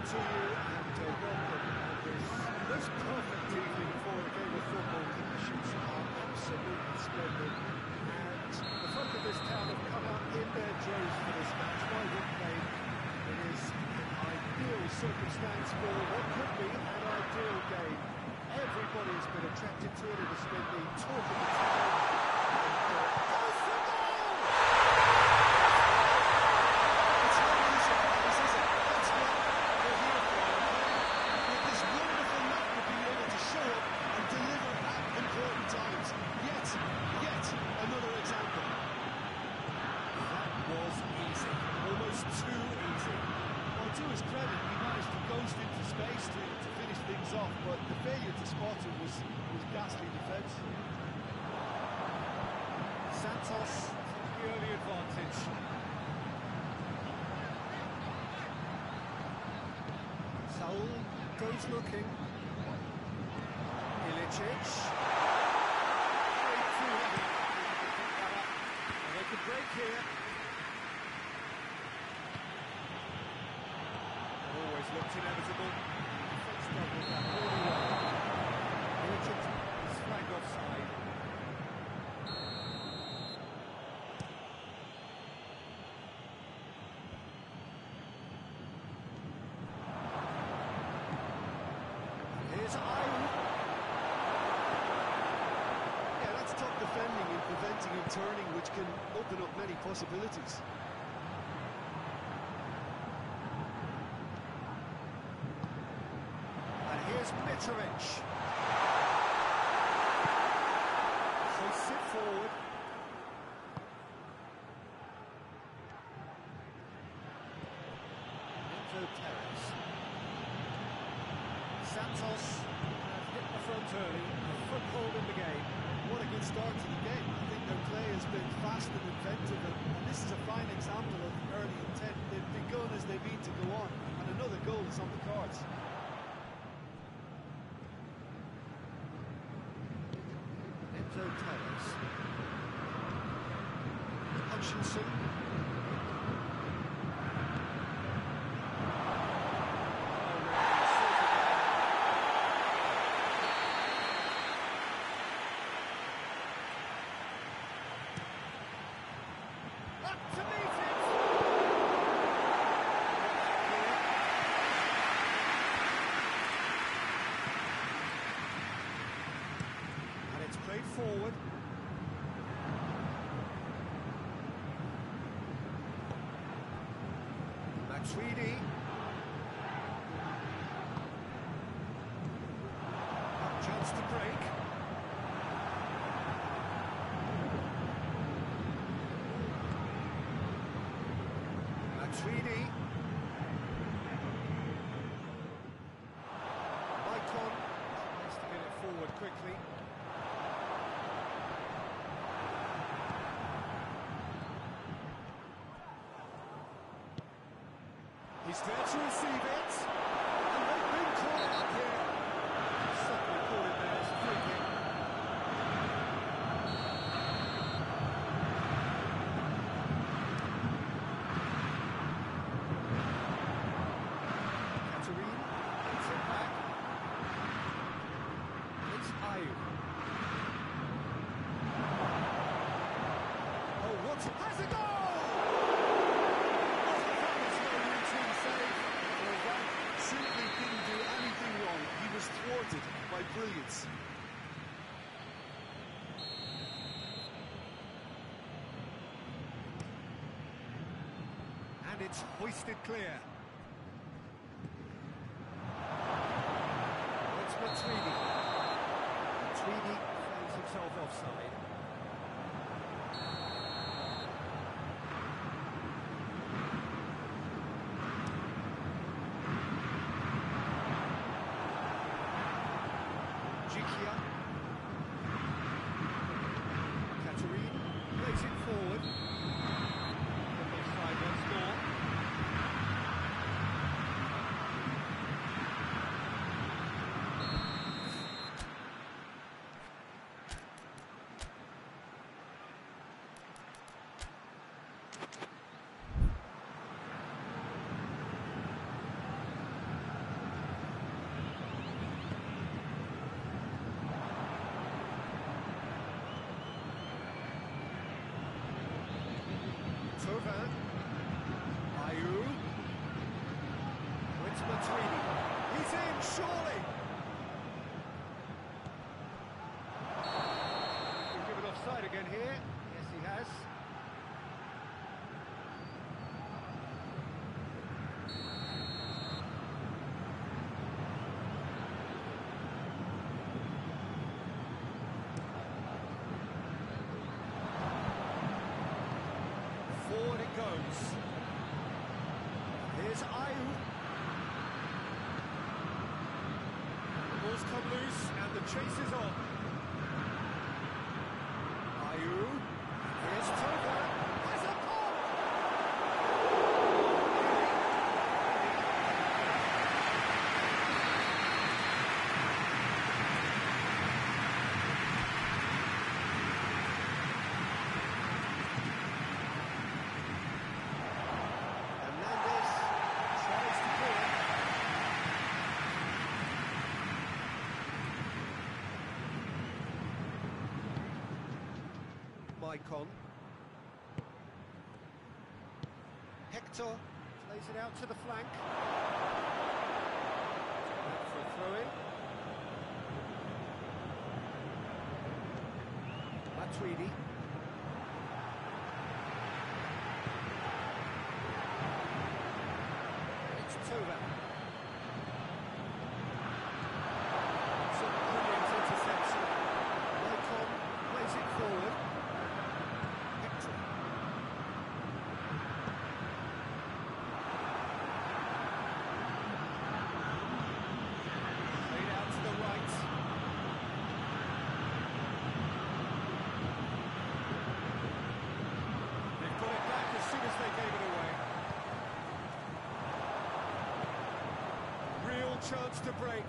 to you, and welcome on this most perfect evening for a game of football. Conditions are absolutely splendid, and the folk of this town have come out in their droves for this match. Why wouldn't they? It is an ideal circumstance for what could be an ideal game. Everybody has been attracted to it. It has been the talk of the town. Goes for goal! It's not really surprise, is it? That's what we're here for. With this wonderful knack of being able to show up and deliver at important times. Yet another example. That was easy. Almost too easy. Well, to his credit, he managed to ghost into space to finish things off, but the failure to spot it was ghastly defence. Santos took the early advantage. Saul goes looking. Ilicic. Great through heading. And they could break here. It always looked inevitable. Defence dealt with that really well. Ilicic is flagged offside. Here's Ayew. Yeah, that's top defending and preventing him turning, which can open up many possibilities. And here's Mitrovic. So sit forward. Enzo Perez. Santos has hit the front early, a foothold in the game. What a good start to the game. I think their play has been fast and inventive, and this is a fine example of early intent. They've begun as they mean to go on, and another goal is on the cards. Enzo Perez. Hutchinson. To meet it! And it's played forward. Matuidi. Chance to break. Matuidi. Maicon has to get it forward quickly. He's there to receive it. And they've been caught up here. Certainly call it there as a free kick. Catherine gets it back. It's Ayew. Oh, what has a goal! Simply didn't do anything wrong. He was thwarted by brilliance. And it's hoisted clear. It's Matuidi. Matuidi finds himself offside. Catherine plays it forward. The offside once more. surely! He's given offside again here. Yes, he has. Forward it goes. Here's Ayew. The ball's come loose and the chase is on. Ayew. Here's Toga. Has a goal! Hernandez tries to pull it. Maicon. Hector plays it out to the flank. Out for a throw-in. Matuidi. It's Toga. Some brilliant interception. Maicon plays it forward. Hector. Played out to the right. They've got it back as soon as they gave it away. Real chance to break.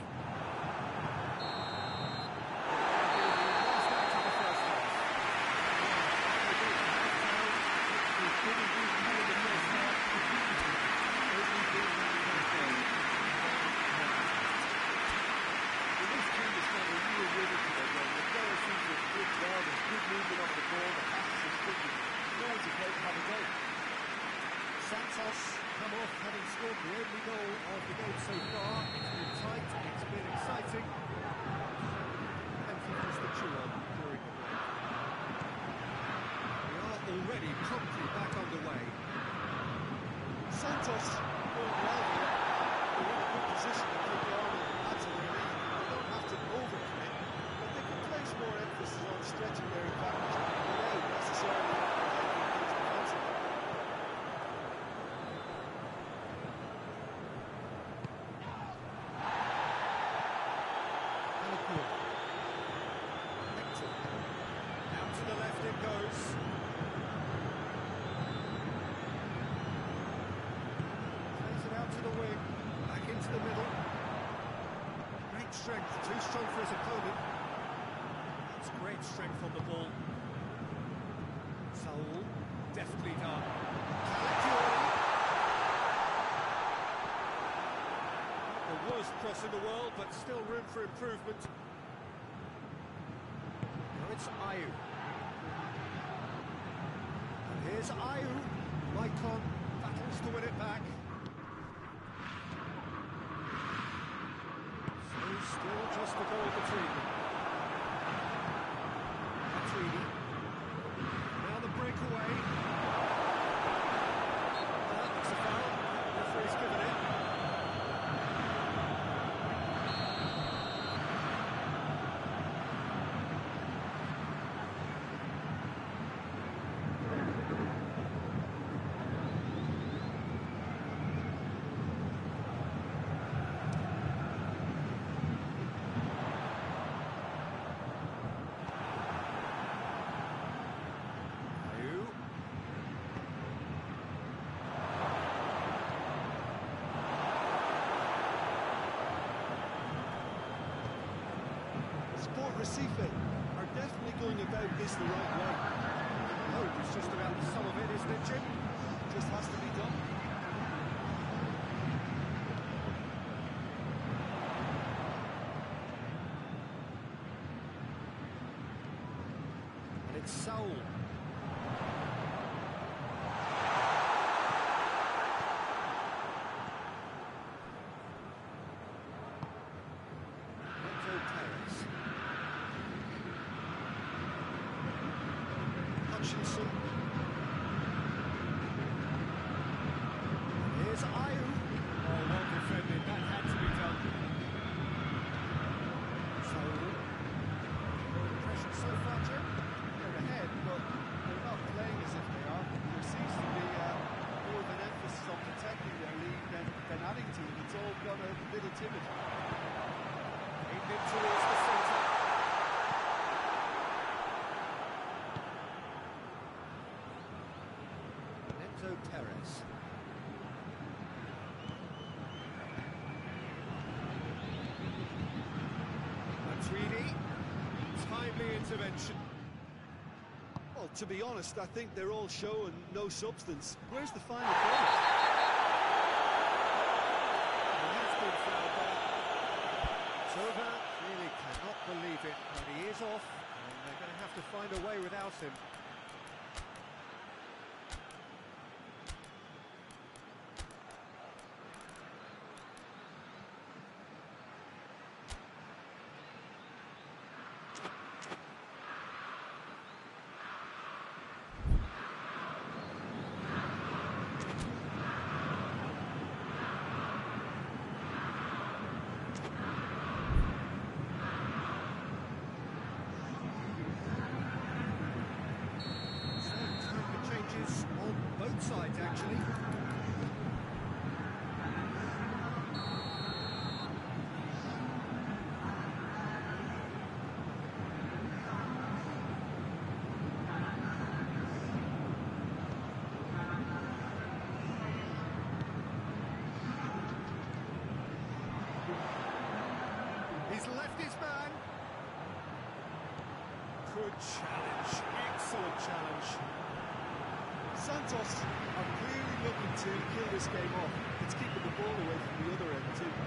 Lost out of the first half. Santos come off having scored the only goal of the game so far. It's been tight, it's been exciting. Plenty for us to chew on during the break. We are already promptly back underway. Santos going well here. They're in a good position to keep the Arnold add to their lead. They don't have to overcommit, but they can place more emphasis on stretching their advantage without necessarily taking things defensively. Hector. Out to the left it goes. Plays it out to the wing. Back into the middle. Great strength. Too strong for his opponent. That's great strength on the ball. Saul. Deftly done. Calafiori. The worst cross in the world, but still room for improvement. Now it's Ayew. And here's Ayew. Maicon battles to win it back. So still just a goal between them. Matuidi. Now the breakaway. That's a foul. Referee's given it. Sport Recife are definitely going about this the right way. Oh, it's just about the sum of it, isn't it, Jim? Just has to be done. And it's Saul. Hutchinson. Here's Ayew. Oh, well defended. That had to be done. So, pressure so far, Jim. They're ahead, but they're not playing as if they are. There seems to be more of an emphasis on protecting their lead than adding to it. It's all gone a little timid. Aimed in towards the centre. Enzo Perez. Matuidi. Timely intervention. Well, to be honest, I think they're all show and no substance. Where's the final product? He has been fouled there. Thauvin really cannot believe it, but he is off, and they're going to have to find a way without him. On both sides, actually. He's left his man. Good challenge. Excellent challenge. Santos are clearly looking to kill this game off. It's keeping the ball away from the other end too.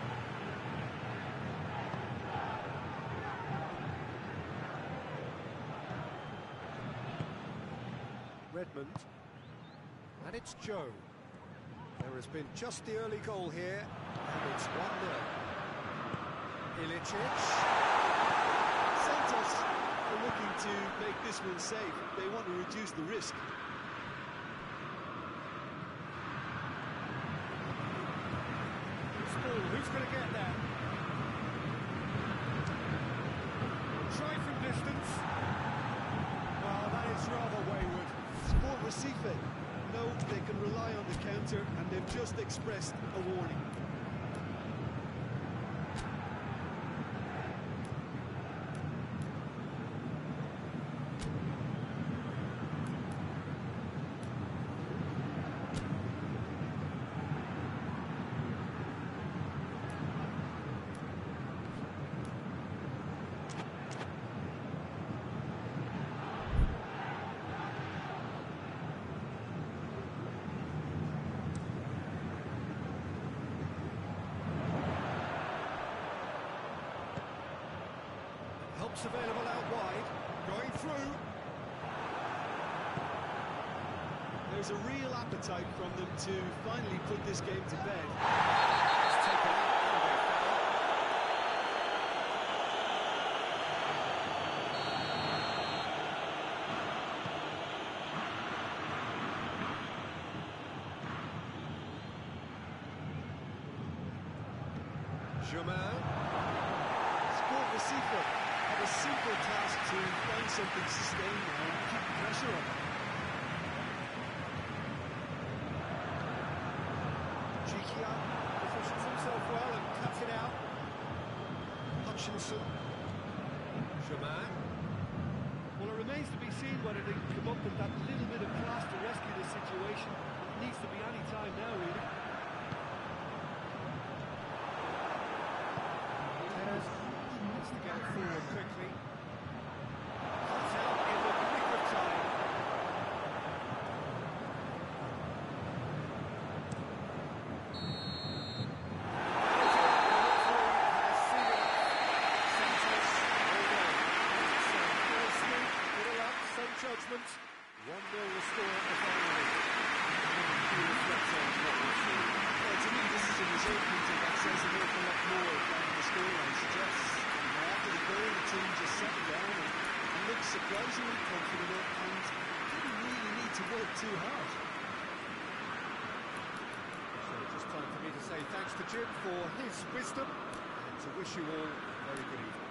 Redmond. And it's Joe. There has been just the early goal here, and it's 1-0. Ilicic. Santos are looking to make this one safe. They want to reduce the risk. Who's going to get that? Try from distance. Well, that is rather wayward. Sport Recife know they can rely on the counter, and they've just expressed a warning. Help's available out wide, going through. There's a real appetite from them to finally put this game to bed. It's taken out, and they foul. Germain. Sport Recife have a simple task to find something sustained now and keep the pressure on. Gikia positions himself well and cuts it out. Hutchinson. Germain. Well, it remains to be seen whether they can come up with that little bit of class to rescue the situation. It needs to be any time now, really. Perez needs to get it forward quickly. Cuts out in the nick of time. Judgment, 1-0 restore the final. Well, to me, this is a result meeting that says an awful lot more than the scoreline suggests. After the goal, the team just settled down and looked surprisingly confident and too hard. So just time for me to say thanks to Jim for his wisdom and to wish you all a very good evening.